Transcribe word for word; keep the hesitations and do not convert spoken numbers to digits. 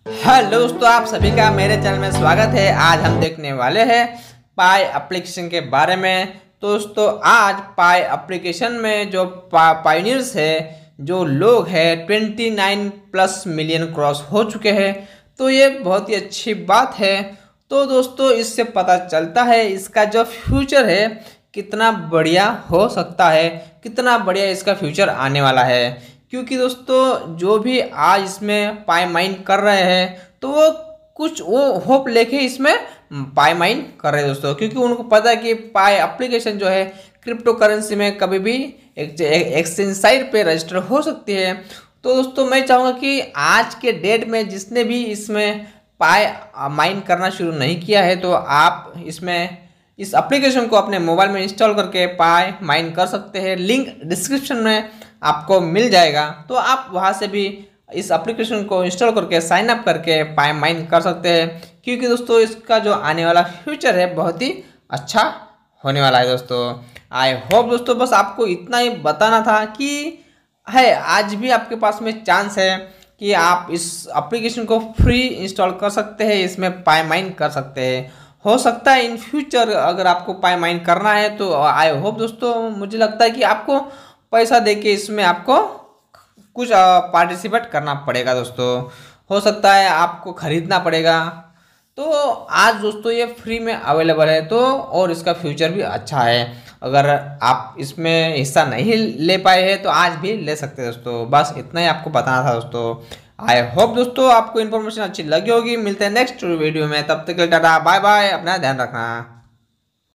Hello दोस्तों, आप सभी का मेरे चैनल में स्वागत है। आज हम देखने वाले हैं पाई एप्लीकेशन के बारे में। दोस्तों आज पाई एप्लीकेशन में जो पा, पायनियर्स है, जो लोग हैं उनतीस प्लस मिलियन क्रॉस हो चुके हैं, तो ये बहुत ही अच्छी बात है। तो दोस्तों इससे पता चलता है इसका जो फ्यूचर है कितना बढ़िया हो सकता है, कितना बढ़िया इसका फ्यूचर आने वाला है। क्योंकि दोस्तों जो भी आज इसमें पाई माइन कर रहे हैं तो वो कुछ वो होप लेके इसमें पाई माइन कर रहे हैं दोस्तों, क्योंकि उनको पता है कि पाई एप्लीकेशन जो है क्रिप्टो करेंसी में कभी भी एक एक्सचेंज साइट पे रजिस्टर हो सकती है। तो दोस्तों मैं चाहूँगा कि आज के डेट में जिसने भी इसमें पाई माइन करना शुरू नहीं किया है तो आप इसमें इस एप्लीकेशन को अपने मोबाइल में इंस्टॉल करके पाई माइन कर सकते हैं। लिंक डिस्क्रिप्शन में आपको मिल जाएगा, तो आप वहां से भी इस एप्लीकेशन को इंस्टॉल करके साइन अप करके पाई माइन कर सकते हैं। क्योंकि दोस्तों इसका जो आने वाला फ्यूचर है बहुत ही अच्छा होने वाला है दोस्तों। आई होप दोस्तों बस आपको इतना ही बताना था कि है आज भी आपके पास में चांस है कि आप इस एप्लीकेशन को फ्री इंस्टॉल कर सकते हैं, इसमें पाई माइन कर सकते हैं। हो सकता है इन फ्यूचर अगर आपको पाई माइन करना है तो आई होप दोस्तों, मुझे लगता है कि आपको पैसा देके इसमें आपको कुछ पार्टिसिपेट करना पड़ेगा दोस्तों। हो सकता है आपको खरीदना पड़ेगा। तो आज दोस्तों ये फ्री में अवेलेबल है, तो और इसका फ्यूचर भी अच्छा है। अगर आप इसमें हिस्सा नहीं ले पाए हैं तो आज भी ले सकते हैं दोस्तों। बस इतना ही आपको बताना था दोस्तों। आई होप दोस्तों आपको इन्फॉर्मेशन अच्छी लगी होगी। मिलते हैं नेक्स्ट वीडियो में, तब तक के लिए टाटा बाय बाय, अपना ध्यान रखना।